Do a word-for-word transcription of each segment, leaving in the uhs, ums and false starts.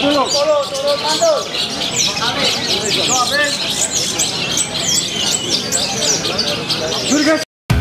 sepuluh turun mantul. Jurigan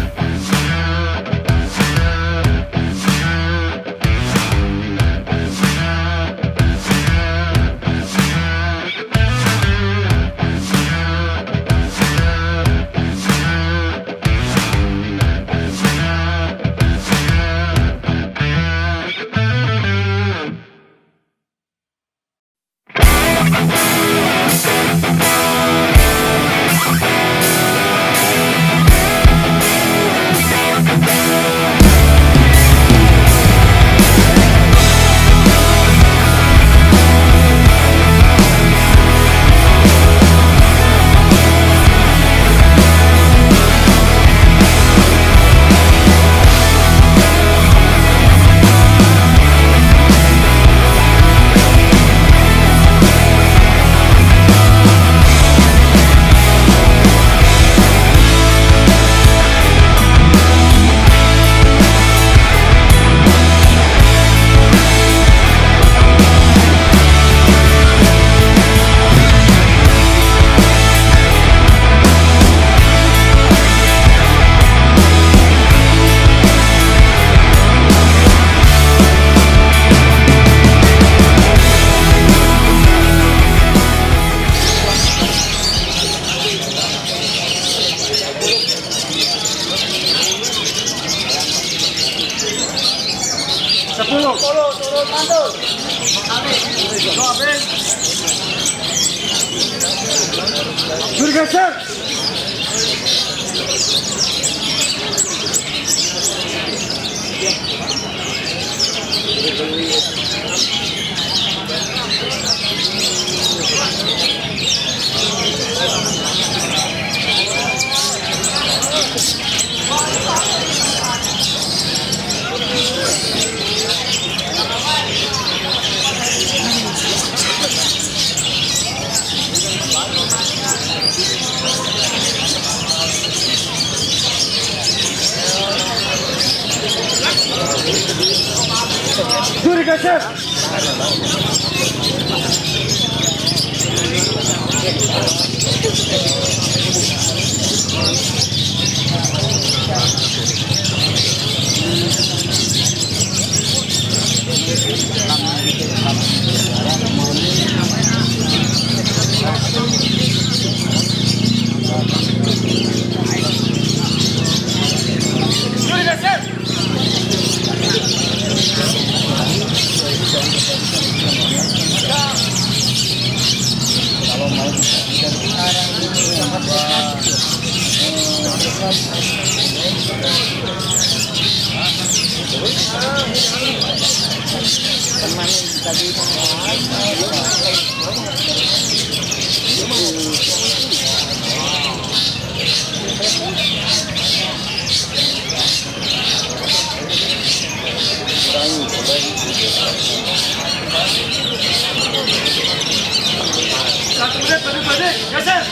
sepuluh turun mantul. Jurigan set. Jurigan set. Satu menit, satu menit, geser.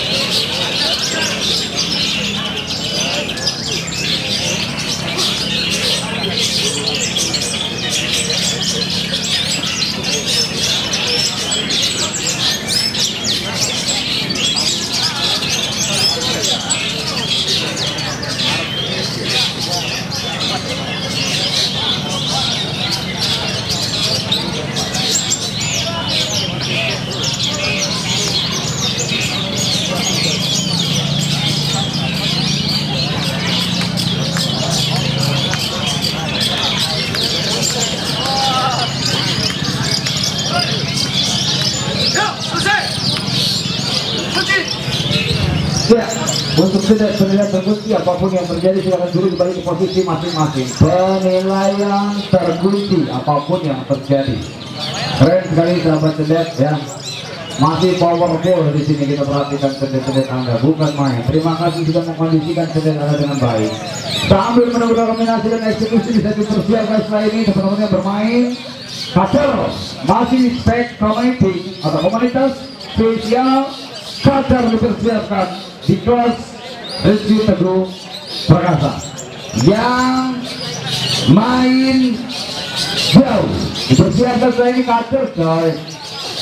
Ya, untuk tidak penilaian terkunci apapun yang terjadi silakan dulu kembali ke posisi masing-masing. Penilaian terkunci apapun yang terjadi. Keren sekali sahabat sedek ya. Masih powerful di sini, kita perhatikan sedek-sedek Anda bukan main. Terima kasih sudah mengkondisikan sedek Anda dengan baik. Sambil menunggu dominasi dan eksekusi bisa dipersiapkan setelah ini teman-teman yang bermain. Kacer masih spek community atau komunitas spesial. Kacer dipersiapkan di kelas Rizky Teguh Perkasa yang main jauh dipersiapkan setelah ini kacer coy.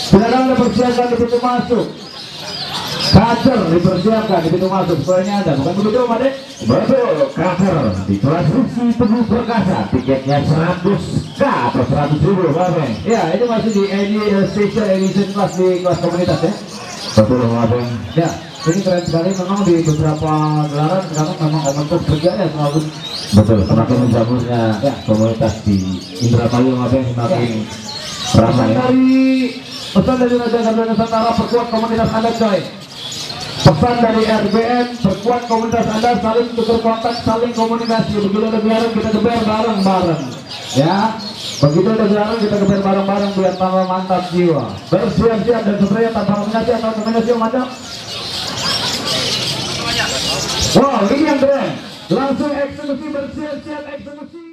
Silakan dipersiapkan di pintu masuk. Kader dipersiapkan di pintu masuk. Sekolahnya ada, bukan begitu, Made? Betul, kader di kelas Rizky Teguh Perkasa. Tiketnya seratus K atau seratus ribu, Mabeng. Ya, ini masih di Edi Special Edition kelas di kelas komunitas ya. Betul, Mabeng. Ya, ini keren sekali. Memang di beberapa gelaran sekarang memang komunitas berjaya semakin. Betul, semakin menjamurnya ya, komunitas di Indramayu, Mabeng, semakin ya. Ramai. Dari pesan dari Raja Garuda Nusantara, perkuat komunitas Anda, coy. Pesan dari R B N, perkuat komunitas Anda, saling tukar kontak, saling komunikasi. Begitu ada gelaran kita geber bareng-bareng ya, begitu ada gelaran kita geber bareng-bareng biar tambah mantap jiwa. Bersiap-siap dan sebenarnya tanpa kombinasi atau kombinasi yang mantap. Wow, ini yang keren, langsung eksekusi, bersiap-siap eksekusi.